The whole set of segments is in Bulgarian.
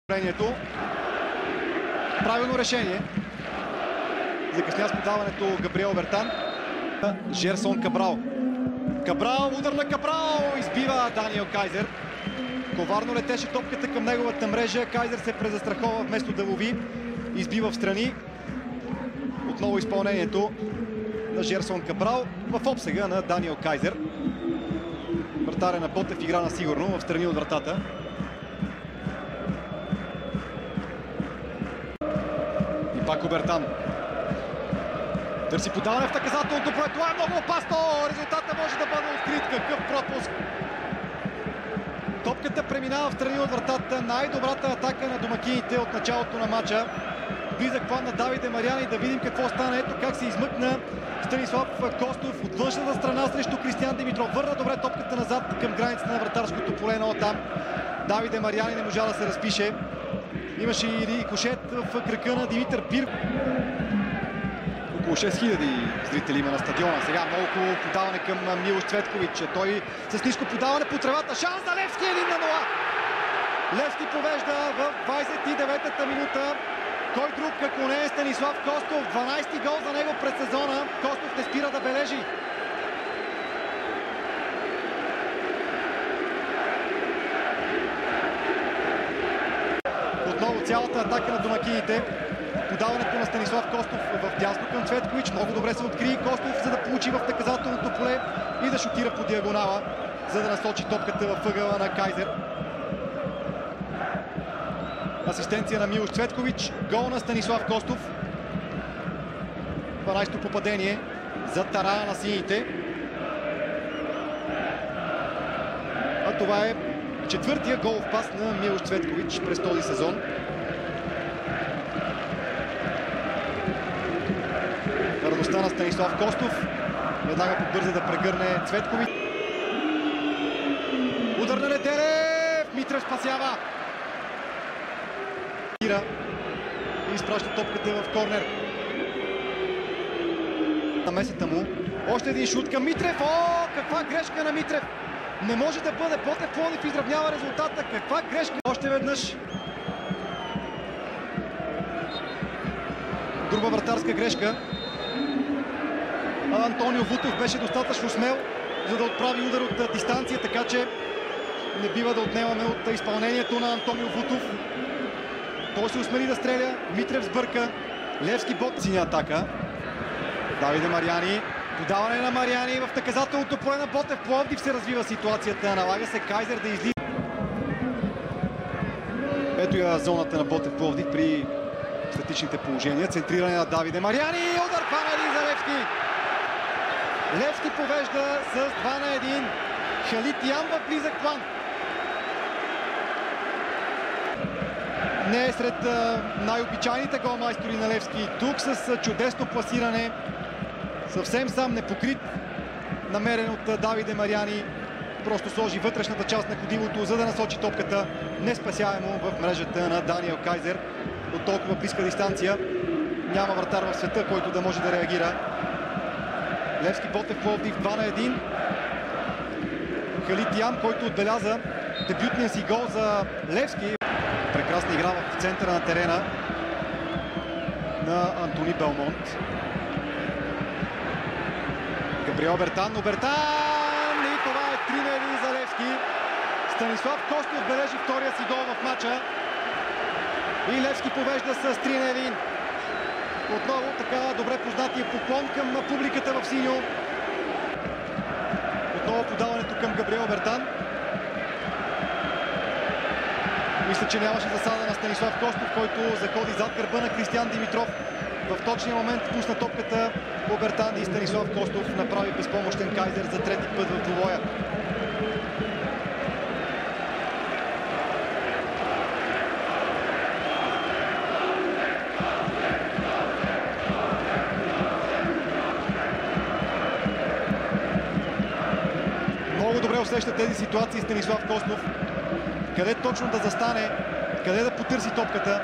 Правилно решение. Закъсня с подаването Габриел Бертан. Жерсон Кабрал. Кабрал, удар на Кабрал! Избива Даниел Кайзер. Коварно летеше топката към неговата мрежа. Кайзер се презастрахова вместо да лови. Избива в страни. Отново изпълнението на Жерсон Кабрал в обсега на Даниел Кайзер. Вратаря на Ботев игра на сигурно в страни от вратата. И пак Бертан. Търси подаване в наказателното поле. Това е много опасно. Резултата може да бъде открит. Какъв пропуск. Топката преминава в страни от вратата. Най-добрата атака на домакините от началото на матча. Близък план на Давиде Мариани. Да видим какво стане. Ето как се измъкна Станислав Костов от външната страна срещу Кристиян Димитров. Върна добре топката назад към границата на вратарското поле, но там Давиде Мариани не можа да се разпише. Имаше и рикошет в кръка на Димитър Бир. Около 6000 зрители има на стадиона. Сега много хубаво подаване към Милош Цветкович. Той с ниско подаване по тревата. Шанс за Левски 1-0. Левски повежда в 29-та минута. Кой друг, ако не е Станислав Костов. 12-ти гол за него през сезона. Костов не спира да бележи. Отново цялата атака на домакините. Подаването на Станислав Костов в дясно към Цветкович. Много добре се откри Костов, за да получи в наказателното поле и да шутира по диагонала, за да насочи топката във ъгъла на Кайзер. Асистенция на Милош Цветкович. Гол на Станислав Костов. 12-то попадение за тарана на сините. А това е четвъртия голов пас на Милош Цветкович през този сезон. Радостта на Станислав Костов. Веднага побърза да прегърне Цветкович. Удар на Летерев. Митрев спасява. И изпраща топката в корнер. Намесата му. Още един шут към Митрев. О, каква грешка на Митрев! Не може да бъде. Ботев Пловдив изравнява резултата. Каква грешка! Още веднъж. Друга вратарска грешка. Антонио Вутов беше достатъчно смел, за да отправи удар от дистанция, така че не бива да отнемаме от изпълнението на Антонио Вутов. Той се усмели да стреля. Митрев сбърка. Левски бот. Синя атака. Давиде Мариани. Подаване на Мариани в наказателното поле на Ботев Пловдив се развива ситуацията. Налага се Кайзер да излиза. Ето я зоната на Ботев Пловдив при статичните положения. Центриране на Давиде Мариани. Удар панели за Левски. Левски повежда с 2-1. Халит Ян в близък план. Не е сред най-обичайните голмайстори на Левски. Тук с чудесно пласиране. Съвсем сам непокрит. Намерен от Давиде Мариани. Просто сложи вътрешната част на ходилото, за да насочи топката неспасяемо в мрежата на Даниел Кайзер. От толкова близка дистанция няма вратар в света, който да може да реагира. Левски Ботев Пловдив 2-1. Халит Ян, който отбеляза дебютния си гол за Левски. Прекрасна игра в центъра на терена на Антони Белмонт. Габриел Бертан, но Бертан! И това е 3-1 за Левски. Станислав Костов отбележи втория си гол в матча. И Левски повежда с 3-1. Отново така добре познатия поклон към публиката в синьо. Отново подаването към Габриел Бертан. Мисля, че нямаше засада на Станислав Костов, който заходи зад гърба на Кристиян Димитров. В точния момент пусна топката по Бертан и Станислав Костов направи безпомощен Кайзер за трети път в двубоя. Много добре усеща тези ситуации Станислав Костов. Къде точно да застане, къде да потърси топката.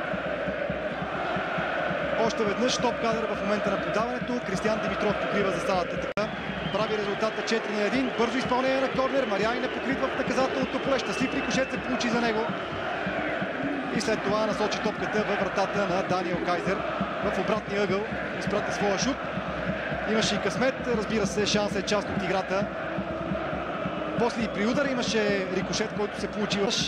Още веднъж топ кадър в момента на подаването. Кристиян Димитров покрива засадата така. Прави резултата 4-1. Бързо изпълнение на корнер. Мариани не покрива в наказателното поле. Щастлив рикошет се получи за него. и след това насочи топката във вратата на Даниел Кайзер в обратния ъгъл. Изпрати своя шут. Имаше и късмет, разбира се, шансът е част от играта. После и при удара имаше рикошет, който се получи в...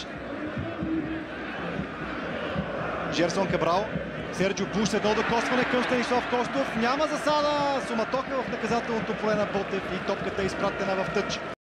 Жерсон Кабрал. Серджио Буш едно докосване към Станислав Костов. Няма засада. Суматоха в наказателното поле на Ботев и топката е изпратена в тъч.